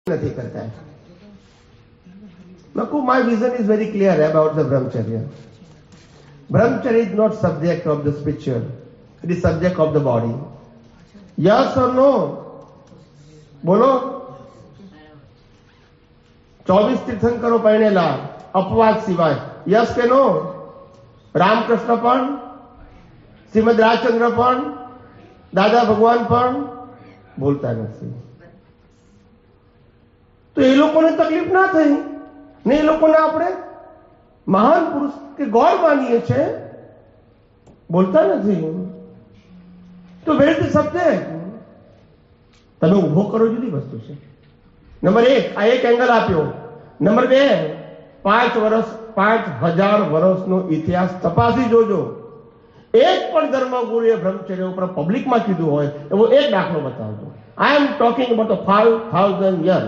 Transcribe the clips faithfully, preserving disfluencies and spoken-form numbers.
નથી કરતા. Naku, my vision is very clear about the brahmacharya. Brahmacharya is not subject of the spiritual. It is subject of the body. Yes or no? બોલો. ચોવીસ તીર્થંકરો પહેણેલા અપવાદ સિવાય. Yes કે નો? રામકૃષ્ણ પણ, શ્રીમદ રાજચંદ્ર પણ, દાદા ભગવાન પણ બોલતા નથી. તો એ લોકોને તકલીફ ના થઈ ને એ લોકોને આપણે મહાન પુરુષ કે ગોડ માનીએ છીએ, બોલતા નથી. તો વેર ઇઝ ધ સબ્જેક્ટ? તમે ઉભો કરો જુદી વસ્તુ છે. નંબર એક, આ એક એંગલ આપ્યો. નંબર બે, પાંચ વર્ષ પાંચ હજાર વર્ષનો ઇતિહાસ તપાસી જોજો. એક પણ ધર્મગુરુએ બ્રહ્મચર્ય ઉપર પબ્લિકમાં કીધું હોય એવો એક દાખલો બતાવજો. I am talking about the five thousand year.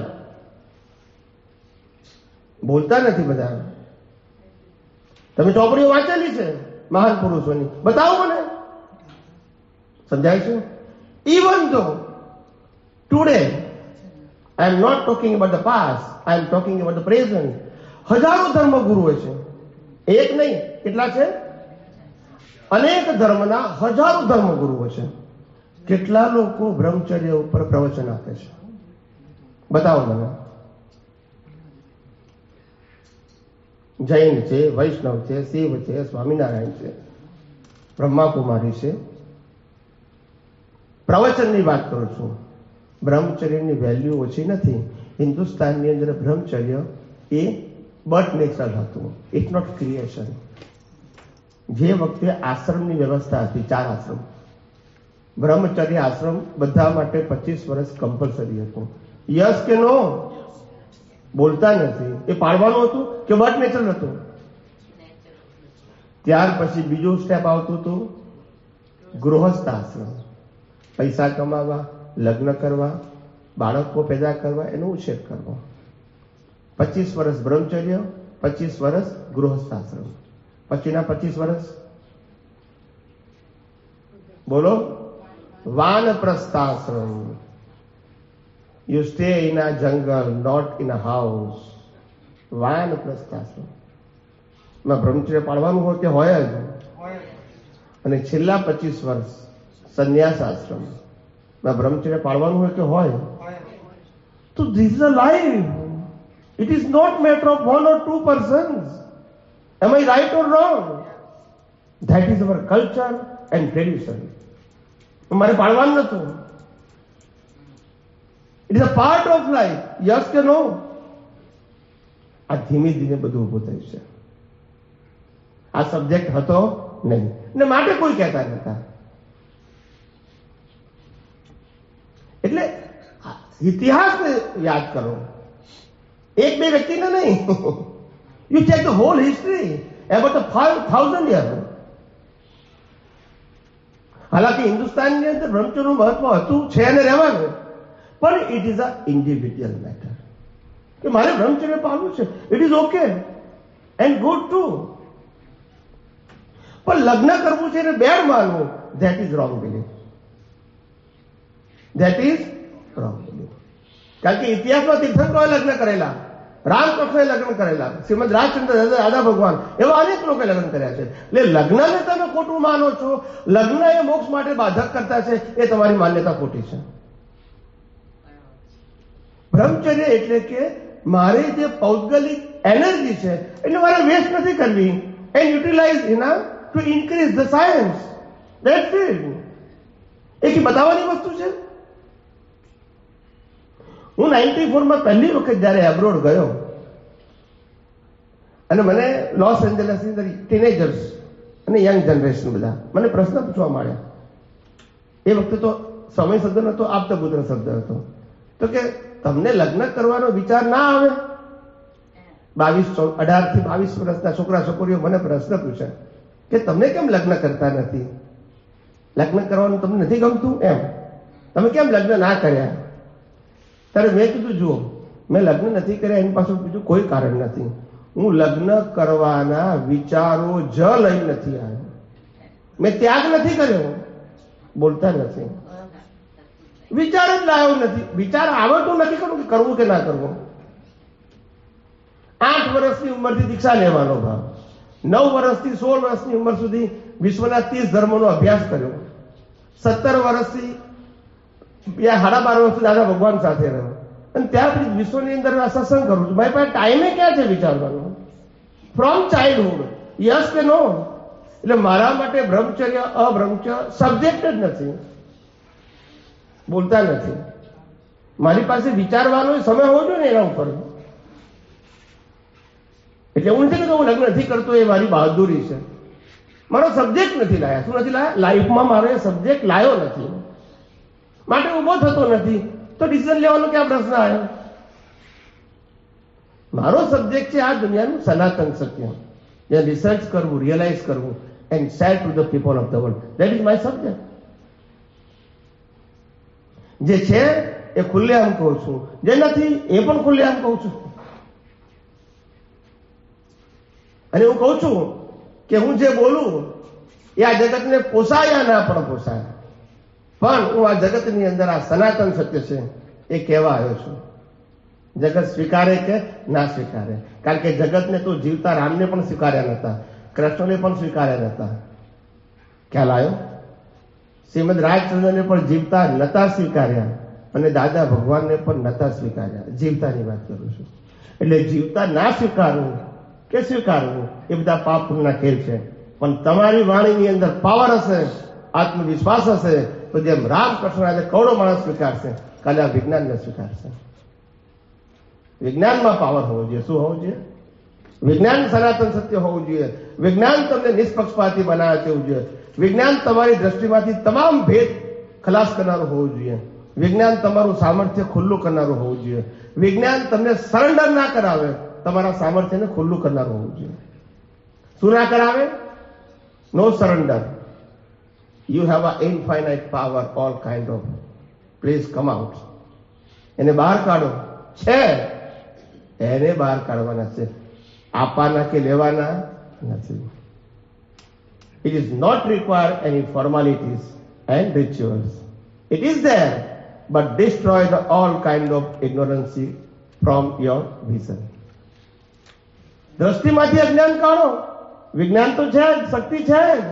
બોલતા નથી બધા. તમે ચોપડીઓ વાંચેલી છે મહાન પુરુષોની, બતાવો મને. સમજાય છે? Even though today I am not talking about the past, I am talking about the present. હજારો ધર્મગુરુઓ છે, એક નહીં. કેટલા છે? અનેક ધર્મના હજારો ધર્મગુરુઓ છે. કેટલા લોકો બ્રહ્મચર્ય ઉપર પ્રવચન આપે છે? બતાવો મને. જૈન છે, વૈષ્ણવ છે, શિવ છે, સ્વામિનારાયણ છે, બ્રહ્માકુમારી છે. પ્રવચનની વાત કરું છું. બ્રહ્મચર્યની વેલ્યુ ઓછી નથી. હિન્દુસ્તાનની અંદર બ્રહ્મચર્ય એ બટ નેચરલ હતું, ઇટ નોટ ક્રિએશન. જે વખતે આશ્રમની વ્યવસ્થા હતી, ચાર આશ્રમ, બ્રહ્મચર્ય આશ્રમ બધા માટે પચીસ વર્ષ કમ્પલસરી હતું. યસ કે નો? બોલતા નથી. એ પાડવાનું હતું કે બટ નેચરલ હતું? ત્યાર પછી બીજું સ્ટેપ આવતું હતું ગૃહસ્થ આશ્રમ. પૈસા કમાવા, લગ્ન કરવા, બાળકો પેદા કરવા, એનો ઉછેર કરવો. પચીસ વર્ષ બ્રહ્મચર્ય, પચીસ વર્ષ ગૃહસ્થ આશ્રમ. પછીના પચીસ વર્ષ બોલો વાનપ્રસ્થાશ્રમ. You stay in a jungle, not in a house. વાનપ્રસ્થાશ્રમ માં બ્રહ્મચર્ય પાળવાનું હોય કે હોય જ. અને છેલ્લા પચીસ વર્ષ સંન્યાસ આશ્રમ માં બ્રહ્મચર્ય પાળવાનું હોય કે હોય. તો this is a life. It is not matter of one or two persons. Am I right or wrong? That is our culture and tradition. મારે પાળવાનું નતું. It is a part of life. Yes કે no? આ ધીમે ધીમે બધું ઉભું થયું છે. આ સબ્જેક્ટ હતો નહીં ને માટે કોઈ કહેતા નતા. એટલે ઇતિહાસને યાદ કરો, એક બે વ્યક્તિને નહીં. You check the whole history about the five thousand year. હાલાકી હિન્દુસ્તાનની અંદર બ્રહ્મચર્યનું મહત્વ હતું, છે અને રહેવાનું, પણ it is a individual matter કે મારે બ્રહ્મચર્ય પાળવું છે. It is okay and good too. પણ લગ્ન કરવું છે અને બેડ માનવું, that is wrong belief. That is wrong belief. કારણ કે ઇતિહાસમાં તીર્થંકરોએ લગ્ન કરેલા, રામકૃષ્ણએ લગ્ન કરેલા, શ્રીમદ રાજચંદ્ર, દાદા ભગવાન, એવા અનેક લોકોએ લગ્ન કર્યા છે. એટલે લગ્નને તમે ખોટું માનો છો, લગ્ન એ મોક્ષ માટે બાધક કરતા છે, એ તમારી માન્યતા ખોટી છે. બ્રહ્મચર્ય એટલે કે મારે જે પૌદ્ગલિક એનર્જી છે એટલે મારે વેસ્ટ નથી કરવી, and utilise in to increase the science. That's it. એક બતાવવાની વસ્તુ છે. હું નાઇન્ટી ફોરમાં પહેલી વખત જયારે એબ્રોડ ગયો અને મને લોસ એન્જલસની અંદર ટીનેજર્સ અને યંગ જનરેશન બધા મને પ્રશ્ન પૂછવા માંડ્યા. એ વખતે તો સમય શબ્દ નતો, આપતા પુત્ર શબ્દ હતો. તો કે તમને લગ્ન કરવાનો વિચાર ના આવે? બાવીસ અઢાર થી બાવીસ વર્ષના છોકરા છોકરીઓ મને પ્રશ્ન પૂછે કે તમને કેમ લગ્ન કરતા નથી? લગ્ન કરવાનું તમને નથી ગમતું? એમ તમે કેમ લગ્ન ના કર્યા? ત્યારે મેં કીધું, જુઓ, મેં લગ્ન નથી કર્યા એની પાછળ બીજું કોઈ કારણ નથી. હું લગ્ન કરવાના વિચારો જ લઈ નથી આવ્યો. મેં ત્યાગ નથી કર્યો. બોલતા નથી. વિચાર જ લાવ્યો નથી. વિચાર આવડતું નથી કરું કે કરવું કે ના કરવું. આઠ વર્ષની ઉંમરથી દીક્ષા લેવાનો ભાવ, નવ વર્ષથી સોળ વર્ષની ઉંમર સુધી વિશ્વના ત્રીસ ધર્મોનો અભ્યાસ કર્યો, સત્તર વર્ષથી સાડા બાર વર્ષથી દાદા ભગવાન સાથે રહ્યો, અને ત્યાર પછી વિશ્વની અંદર આ સત્સંગ કરું છું. મારી પાસે ટાઈમે ક્યાં છે વિચારવાનો? ફ્રોમ ચાઇલ્ડહુડ, યસ કે નો? એટલે મારા માટે બ્રહ્મચર્ય અબ્રહ્મચર્ય સબ્જેક્ટ જ નથી, બોલતા નથી. મારી પાસે વિચારવાનો સમય હોવો જોઈએ ને એના ઉપર. એટલે હું નથી કહેતો હું લગ્ન નથી કરતો એ મારી બહાદુરી છે. મારો સબ્જેક્ટ નથી લાયા. શું નથી લાયા? લાઈફમાં મારો એ સબ્જેક્ટ લાયો નથી, માટે ઉભો થતો નથી. તો ડિસિઝન લેવાનો ક્યાં પ્રશ્ન આવ્યો? મારો સબ્જેક્ટ છે આ દુનિયાનું સનાતન સત્ય, જે રિસર્ચ કરવું, રિયલાઇઝ કરવું and share to the people of the world. That is my subject. જે છે એ ખુલ્લેઆમ કહું છું, જે નથી એ પણ ખુલ્લેઆમ કહું છું. અને હું કહું છું કે હું જે બોલું એ આ જગતને પોસાય ના પણ પોસાય, પણ હું આ જગતની અંદર આ સનાતન સત્ય છે એ કહેવા આવ્યો છું. જગત સ્વીકારે કે ના સ્વીકારે, કારણ કે જગતને તો જીવતા રામને પણ સ્વીકાર્યા નતા, કૃષ્ણને પણ સ્વીકાર્યા નતા. ખ્યાલ આવ્યો? શ્રીમદ રાજચંદ્રને પણ જીવતા નતા સ્વીકાર્યા, અને દાદા ભગવાનને પણ નતા સ્વીકાર્યા. જીવતાની વાત કરું છું. એટલે જીવતા ના સ્વીકારવું કે સ્વીકારવું એ બધા પાપ પુણ્યના ખેલ છે. પણ તમારી વાણીની અંદર પાવર હશે, આત્મવિશ્વાસ હશે, તો જેમ રામકૃષ્ણ આજે કરોડો માણસ સ્વીકારશે, કાલે આ વિજ્ઞાનને સ્વીકારશે. વિજ્ઞાનમાં પાવર હોવો જોઈએ. શું હોવું જોઈએ? વિજ્ઞાન સનાતન સત્ય હોવું જોઈએ. વિજ્ઞાન તમને નિષ્પક્ષપાતી બનાવે તેવું જોઈએ. વિજ્ઞાન તમારી દ્રષ્ટિમાંથી તમામ ભેદ ખલાસ કરનારું હોવું જોઈએ. વિજ્ઞાન તમારું સામર્થ્ય ખુલ્લું કરનારું હોવું જોઈએ. વિજ્ઞાન તમને સરેન્ડર ના કરાવે, તમારા સામર્થ્યને ખુલ્લું કરનારું હોવું જોઈએ. શું ના કરાવે? No surrender. You have a infinite power, all kind of. Please come out. એને બહાર કાઢો. છે એને બહાર કાઢવાના છે, આપવાના કે લેવાના નથી. It is not required any formalities and rituals. It is there, but destroy the all kind of ignorance from your vision. દ્રષ્ટિમાંથી અજ્ઞાન કાઢો. વિજ્ઞાન તો છે જ, શક્તિ છે જ.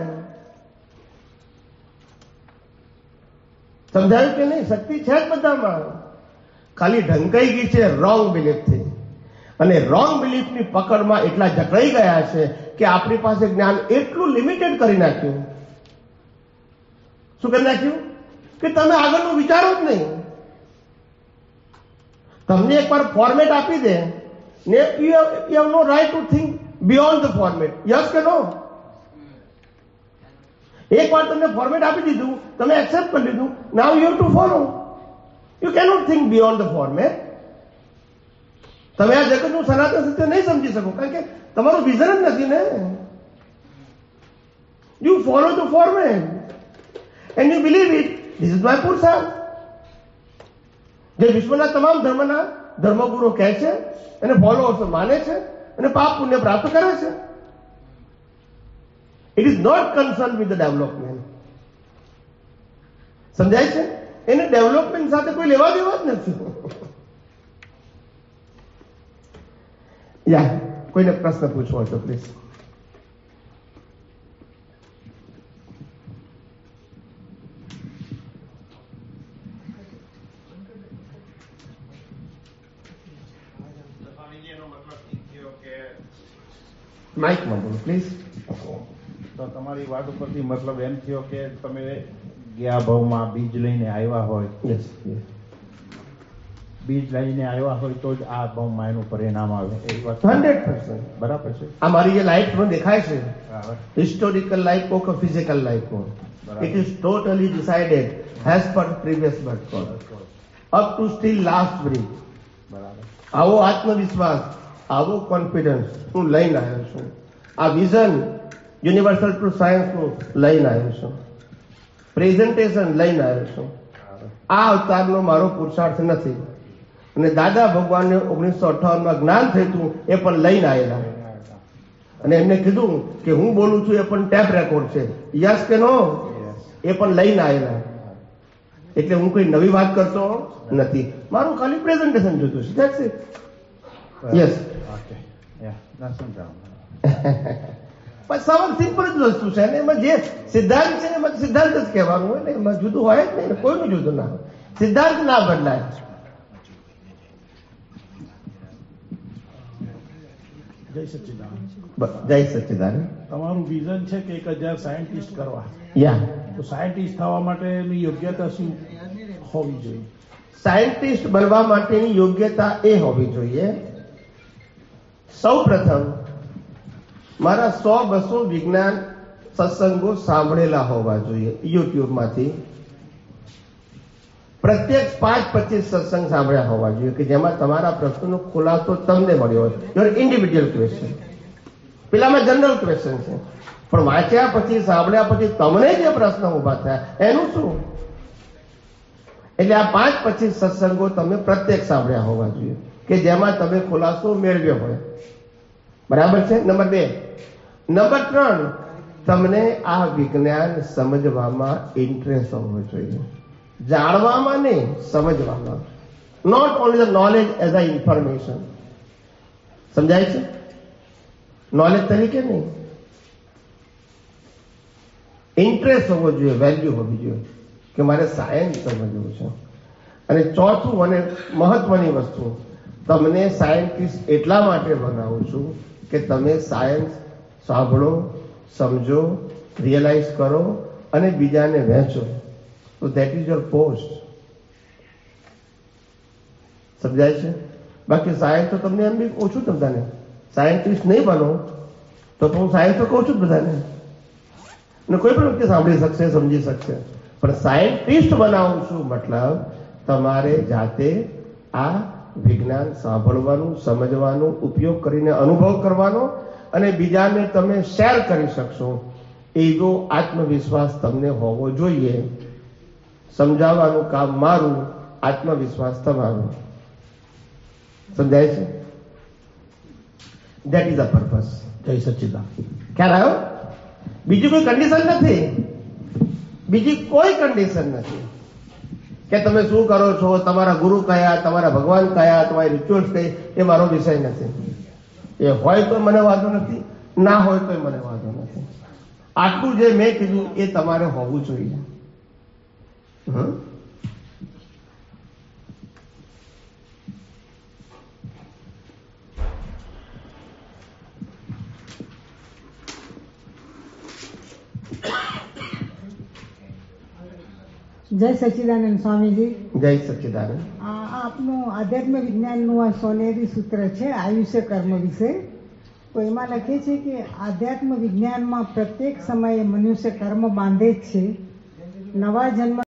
સમજાયું કે નહીં? શક્તિ છે જ બધામાં. ખાલી ઢંકાઈ ગઈ છે રોંગ બિલીફથી, અને રોંગ બિલીફની પકડમાં એટલા જકડાઈ ગયા છે કે આપણી પાસે જ્ઞાન એટલું લિમિટેડ કરી નાખ્યું. શું કરી નાખ્યું? કે તમે આગળનું વિચારો જ નહીં. તમને એકવાર ફોર્મેટ આપી દે ને, you have no right to think beyond the format. Yes કે નો? એકવાર તમને ફોર્મેટ આપી દીધું, તમે એક્સેપ્ટ કરી લીધું, now you have to follow. You cannot think beyond the format. તમે આ જગતનું સનાતન સત્ય નહીં સમજી શકો, કારણ કે તમારું વિઝન જ નથી ને. You follow the format and you believe it. This is my પુરુષાર્થ. જે વિશ્વના તમામ ધર્મના ધર્મગુરુ કહે છે અને ફોલોઅર્સ માને છે અને પાપ પુણ્ય પ્રાપ્ત કરે છે. It is not concern with the development. સમજાય છે? એને ડેવલપમેન્ટ સાથે કોઈ લેવા દેવા જ નથી. યા કોઈને પ્રશ્ન પૂછવો હોય તો પ્લીઝ. માઇકમાં બોલો પ્લીઝ. તો તમારી વાત ઉપરથી મતલબ એમ થયો કે તમે ગયા ભાવમાં બીજ લઈને આવ્યા હોય, યસ, બીજ લઈને આવ્યા હોય તો જ આ ભાવમાં એનું પરિણામ આવે. એ વાત હંડ્રેડ પર્સન્ટ બરાબર છે. આ મારી જે લાઈફ મને દેખાય છે, બરાબર. હિસ્ટોરિકલ લાઈફ હો કે ફિઝિકલ લાઈફ હો, it is totally decided as per previous birth code up to still last breath. બરાબર. આવો આત્મવિશ્વાસ, આવો કોન્ફિડન્સ હું લઈને આવ્યો છું. આ વિઝન યુનિવર્સલ ટ્રુ સાયન્સનું લઈને આવ્યો છું. પ્રેઝન્ટેશન લઈને આવ્યો છું. આ અવતારનો મારો પુરુષાર્થ નથી. અને દાદા ભગવાનને ઓગણીસો અઠાવનમાં જ્ઞાન થયું હતું એ પણ લઈને આવેલા. અને એમને કીધું કે હું બોલું છું એ પણ ટેપ રેકોર્ડ છે. યસ કે નો? એ પણ લઈને આવેલા. એટલે હું કોઈ નવી વાત કરતો નથી, મારું ખાલી પ્રેઝન્ટેશન જોતું છે. That's it. યસ. ઓકે. યા ના સમજાવું. પણ સવાલ સિમ્પલ જ વસ્તુ છે ને, એમાં જે સિદ્ધાંત છે એમાં સિદ્ધાંત જ કહેવાનું હોય ને, એમાં જુદું હોય જ નહીં, કોઈનું જુદું ના હોય, સિદ્ધાંત ના બદલાય. જય સચ્ચિદાનંદ. જય સચ્ચિદાનંદ. તમારું વિઝન છે કે એક હજાર સાયન્ટિસ્ટ કરવા, યા તો સાયન્ટિસ્ટ થવા માટેની યોગ્યતા શું હોવી જોઈએ? સાયન્ટિસ્ટ બનવા માટેની યોગ્યતા એ હોવી જોઈએ, સૌ પ્રથમ મારા સો બસો વિજ્ઞાન સત્સંગો સાંભળેલા હોવા જોઈએ યુટ્યુબમાંથી. પ્રત્યેક પાંચ પચીસ સત્સંગ સાંભળ્યા હોવા જોઈએ કે જેમાં તમારા પ્રશ્નનો ખુલાસો તમને મળ્યો હોય. Your individual question. પેલામાં જનરલ ક્વેશ્ચન છે, પણ વાંચ્યા પછી સાંભળ્યા પછી તમને જે પ્રશ્ન ઉભા થયા એનું શું? એટલે આ પાંચ પચીસ સત્સંગો તમે પ્રત્યેક સાંભળ્યા હોવા જોઈએ કે જેમાં તમે ખુલાસો મેળવ્યો હોય. બરાબર છે. નંબર બે. નંબર ત્રણ, તમને આ વિજ્ઞાન સમજવામાં ઇન્ટરેસ્ટ હોવો જોઈએ, જાણવામાં નહીં, સમજવામાં. Not only the knowledge as a information. સમજાય છે? નોલેજ તરીકે નહીં, ઇન્ટરેસ્ટ હોવો જોઈએ, વેલ્યુ હોવી જોઈએ કે મારે સાયન્સ સમજવું છે. અને ચોથું અને મહત્વની વસ્તુ, તમને સાયન્ટિસ્ટ એટલા માટે બનાવું છું કે તમે સાયન્સ સાંભળો, સમજો, રિયલાઇઝ કરો અને બીજાને વહેંચો. તો દેટ ઇઝ યોર પોસ્ટ. સમજાય છે? બાકી સાયન્સ તો તમને એમ બી ઓછું બધાને, સાયન્ટિસ્ટ નહીં બનો તો હું સાયન્સ તો કહું છું બધાને, ને કોઈ પણ વ્યક્તિ સાંભળી શકશે, સમજી શકશે. પણ સાયન્ટિસ્ટ બનાવું છું મતલબ તમારે જાતે આ વિજ્ઞાન સાંભળવાનું, સમજવાનું, ઉપયોગ કરીને અનુભવ કરવાનો અને બીજાને તમે શેર કરી શકશો એવો આત્મવિશ્વાસ તમને હોવો જોઈએ. સમજાવવાનું કામ મારું, આત્મવિશ્વાસ તમારો. સમજાય છે? That is the purpose. જય સચ્ચિદાનંદ. ખ્યાલ આવ્યો? બીજી કોઈ કન્ડિશન નથી, બીજી કોઈ કન્ડિશન નથી કે તમે શું કરો છો, તમારા ગુરુ કયા, તમારા ભગવાન કયા, તમારી રિચ્યુઅલ્સ કઈ, એ મારો વિષય નથી. એ હોય તો મને વાંધો નથી, ના હોય તો મને વાંધો નથી. આટલું જે મેં કીધું એ તમારે હોવું જોઈએ. હમ જય સચ્ચિદાનંદ સ્વામીજી. જય સચ્ચિદાનંદ. આ આપનું આધ્યાત્મ વિજ્ઞાનનું આ સોનેરી સૂત્ર છે આયુષ્ય કર્મ વિશે. તો એમાં લખે છે કે આધ્યાત્મ વિજ્ઞાનમાં પ્રત્યેક સમયે મનુષ્ય કર્મ બાંધે જ છે. નવા જન્મ